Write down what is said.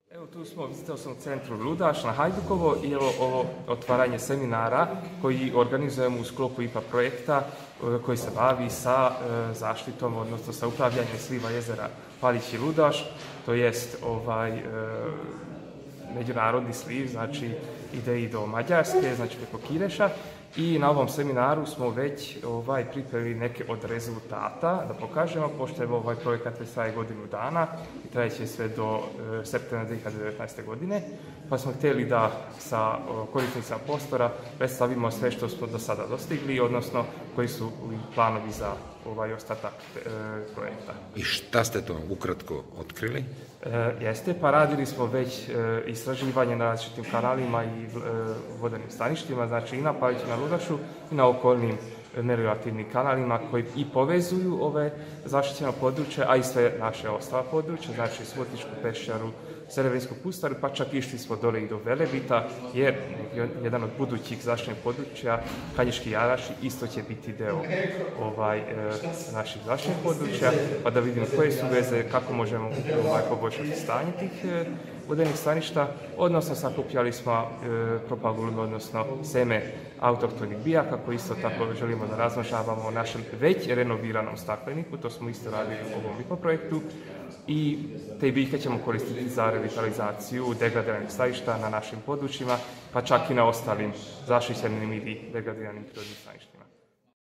Evo tu smo, vizitao sam u centru Ludaš na Hajdukovo i evo ovo otvaranje seminara koji organizujemo u sklopu IPA projekta koji se bavi sa zaštitom, odnosno sa upravljanjem sliva jezera Palić i Ludaš, to jest međunarodni sliv, znači ide i do Mađarske, znači preko Kireša. I na ovom seminaru smo već pripremili neke od rezultata da pokažemo, pošto je ovaj projekat već traje godinu dana i trajeće sve do septembra 2019. godine, pa smo htjeli da sa korisnicima prostora predstavimo sve što smo do sada dostigli, odnosno koji su planovi za ostatak projekta. I šta ste to ukratko otkrili? Pa radili smo već istraživanje na različitim kanalima i vodenim staništima, znači i na Paliću i na Ludašu i na okolnim meliorativnim kanalima koji i povezuju ove zaštićena područja, a i sve naše ostala područja, znači Subotičku peščaru, Severnsku pustaru, pa čak išli smo dole i do Velebita, jer jedan od budućih zaštićenih područja, Kanjiški jaraši, isto će biti deo naših zaštićenih područja, pa da vidimo koje su veze, kako možemo poboljšati stanje tih vodenih staništa, odnosno sakupljali smo propagulum, odnosno seme autohtonih bijaka, koji isto tako želimo da razmnožavamo u našem već renoviranom stakleniku, to smo isto radili u ovom IPA projektu, i te biljke ćemo koristiti za revitalizaciju degradiranih staništa na našim područjima, pa čak i na ostalim zaštićenim ili degradiranim prirodnim staništima.